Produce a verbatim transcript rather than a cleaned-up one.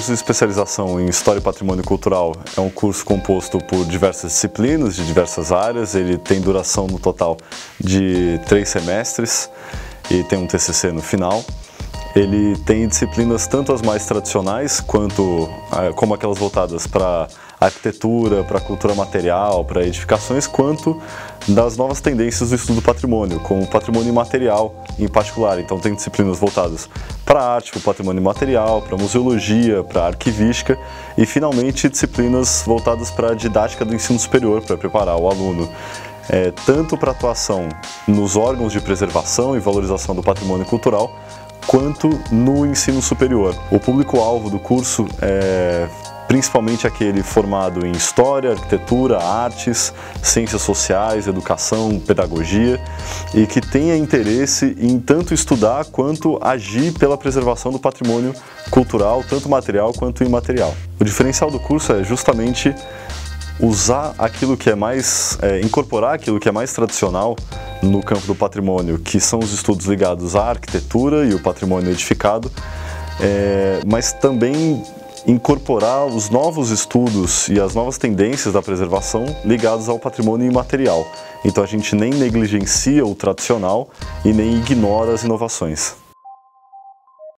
curso de especialização em História e Patrimônio Cultural é um curso composto por diversas disciplinas de diversas áreas. Ele tem duração no total de três semestres e tem um T C C no final. Ele tem disciplinas tanto as mais tradicionais, quanto como aquelas voltadas para arquitetura, para cultura material, para edificações, quanto das novas tendências do estudo do patrimônio, como o patrimônio imaterial em particular. Então tem disciplinas voltadas para a arte, para o patrimônio imaterial, para a museologia, para a arquivística e, finalmente, disciplinas voltadas para a didática do ensino superior, para preparar o aluno é, tanto para atuação nos órgãos de preservação e valorização do patrimônio cultural, quanto no ensino superior. O público-alvo do curso é principalmente aquele formado em História, Arquitetura, Artes, Ciências Sociais, Educação, Pedagogia e que tenha interesse em tanto estudar quanto agir pela preservação do patrimônio cultural, tanto material quanto imaterial. O diferencial do curso é justamente usar aquilo que é mais, é, incorporar aquilo que é mais tradicional no campo do patrimônio, que são os estudos ligados à arquitetura e o patrimônio edificado, é, mas também incorporar os novos estudos e as novas tendências da preservação ligados ao patrimônio imaterial. Então a gente nem negligencia o tradicional e nem ignora as inovações.